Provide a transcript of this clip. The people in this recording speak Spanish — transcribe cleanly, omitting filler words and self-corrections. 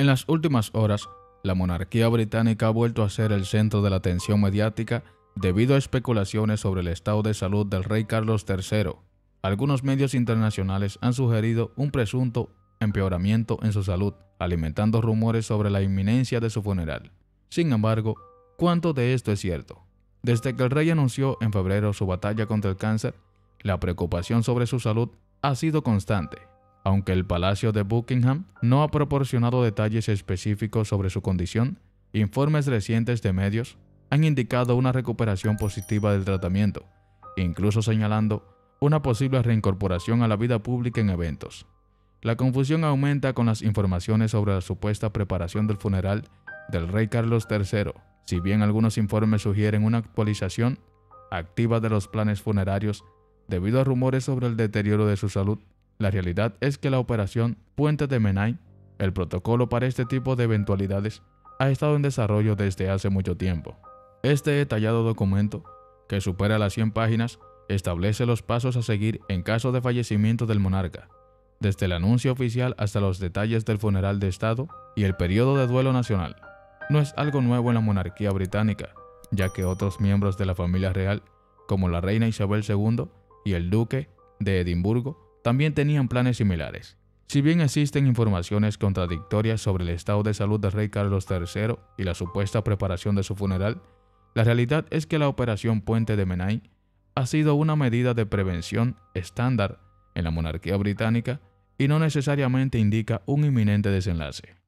En las últimas horas, la monarquía británica ha vuelto a ser el centro de la atención mediática debido a especulaciones sobre el estado de salud del rey Carlos III. Algunos medios internacionales han sugerido un presunto empeoramiento en su salud, alimentando rumores sobre la inminencia de su funeral. Sin embargo, ¿cuánto de esto es cierto? Desde que el rey anunció en febrero su batalla contra el cáncer, la preocupación sobre su salud ha sido constante. Aunque el Palacio de Buckingham no ha proporcionado detalles específicos sobre su condición, informes recientes de medios han indicado una recuperación positiva del tratamiento, incluso señalando una posible reincorporación a la vida pública en eventos. La confusión aumenta con las informaciones sobre la supuesta preparación del funeral del rey Carlos III. Si bien algunos informes sugieren una actualización activa de los planes funerarios debido a rumores sobre el deterioro de su salud, la realidad es que la operación Puente de Menai, el protocolo para este tipo de eventualidades, ha estado en desarrollo desde hace mucho tiempo. Este detallado documento, que supera las 100 páginas, establece los pasos a seguir en caso de fallecimiento del monarca, desde el anuncio oficial hasta los detalles del funeral de Estado y el periodo de duelo nacional. No es algo nuevo en la monarquía británica, ya que otros miembros de la familia real, como la reina Isabel II y el duque de Edimburgo, también tenían planes similares. Si bien existen informaciones contradictorias sobre el estado de salud del rey Carlos III y la supuesta preparación de su funeral, la realidad es que la operación Puente de Menai ha sido una medida de prevención estándar en la monarquía británica y no necesariamente indica un inminente desenlace.